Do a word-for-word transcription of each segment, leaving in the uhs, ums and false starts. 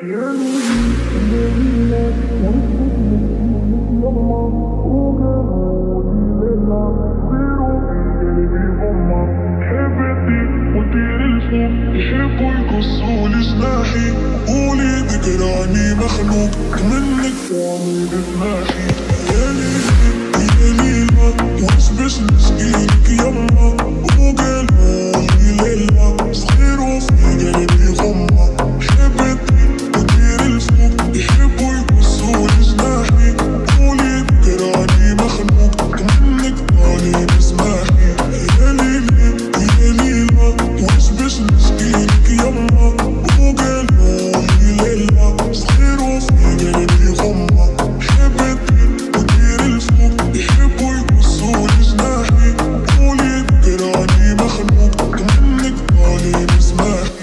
يحبوا يقصوا جناحي قولي ذكراني مخلوق منك تعمل بجناحي. يا ليلي يا ليلى واش باش نشكيلك يما وقالولي ليلى صغير وفي قلبي غمة حبيتي ودير الفوق يحبوا يقصوا جناحي قولي ذكراني مخلوق منك تعمل بسماحي. يا ليلي يا ليلى واش باش نشكيلك يما وقالولي ليلى صغير وفي قلبي غمة حبيتي ودير الفوق يحبوا يقصوا جناحي قولي ذكراني مخلوق منك طالب اسماحي.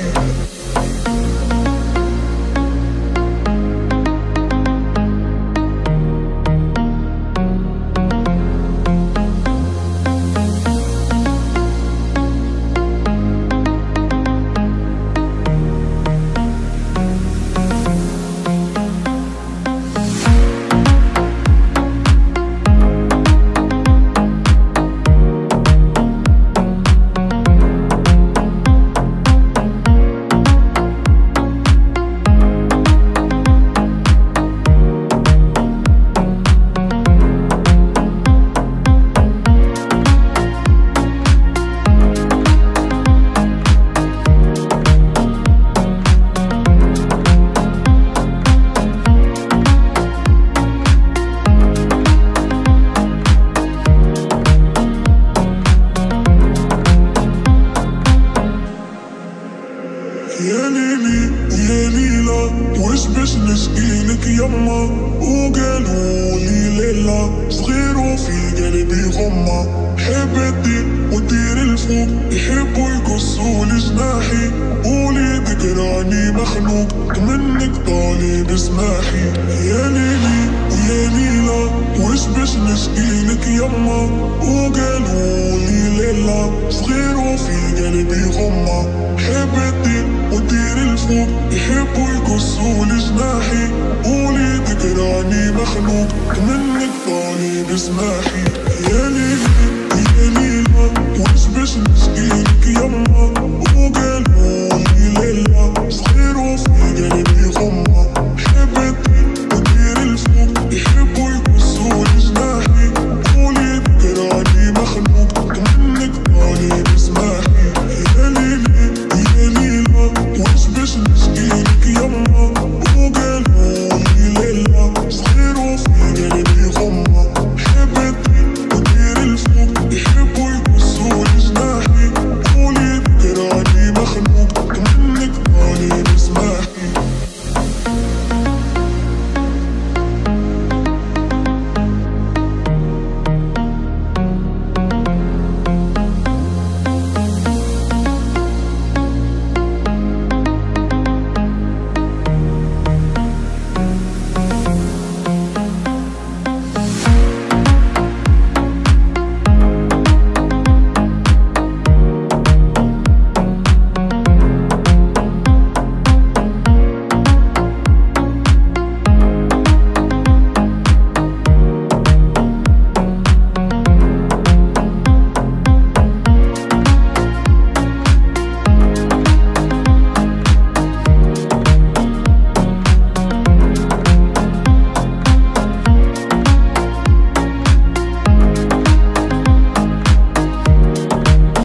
يا ليلي يا ليلى واش باش نشكيلك يما وقالولي ليلى صغير وفي قلبي غمة حبيتي ودير الفوق يحبوا يقصوا جناحي قولي ذكراني مخلوق منك طالب اسماحي. يا ليلي يا ليلى واش باش نشكيلك يما وقالولي ليلى صغير وفي قلبي غمة حبيتي ودير الفوق يحبوا يقصوا جناحي قولي ذكراني مخلوق منك طالب اسماحي. يا ليلي يا ليلى واش باش نشكيلك يما